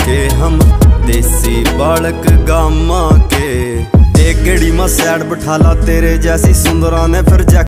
के हम देसी बालक गामा के। एक गेड़ी में सैड बिठाला तेरे जैसी सुंदरा ने फिर